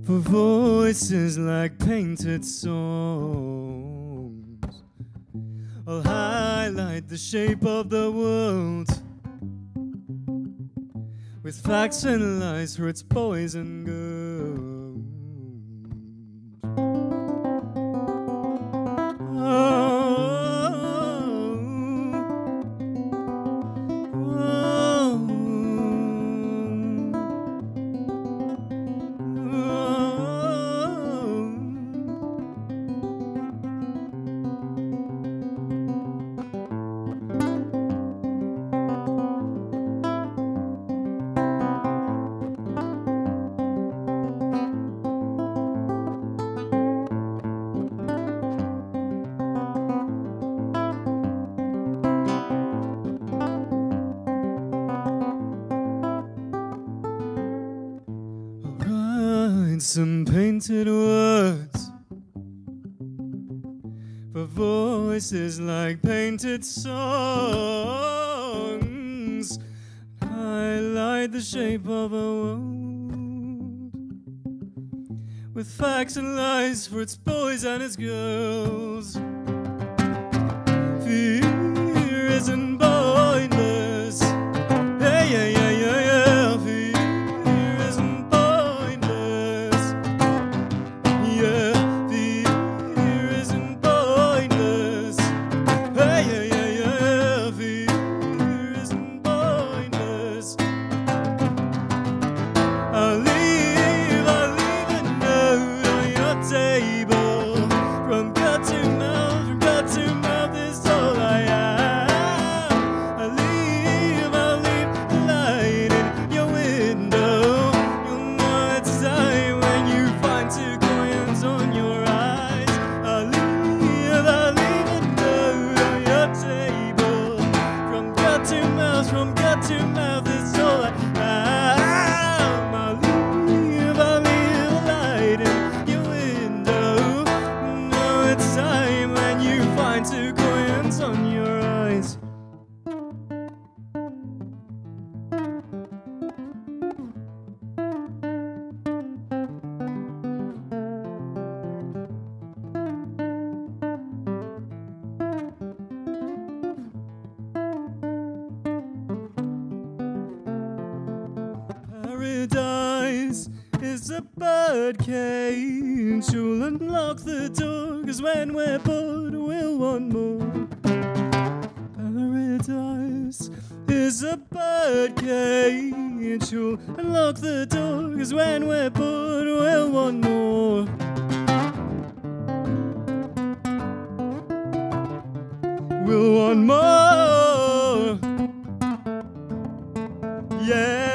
for voices like painted songs. I'll highlight the shape of the world with facts and lies for its boys and girls. Some painted words for voices like painted songs. Highlight the shape of a world with facts and lies for its boys and its girls. Fear isn't pointless. Hey, yeah, yeah, yeah, yeah. I'll leave a note on your table. From gut to mouth is all I am. I'll leave a light in your window. You'll know it's time when you find 2 coins on your eyes. I'll leave a note on your table. From gut to mouth is all I am. Time when you find 2 coins on your eyes. Paradise is a bird cage. You'll unlock the door, 'cause when we're bored we'll want more. Paradise is a bird cage. You'll unlock the door, 'cause when we're bored we'll want more. We'll want more. Yeah.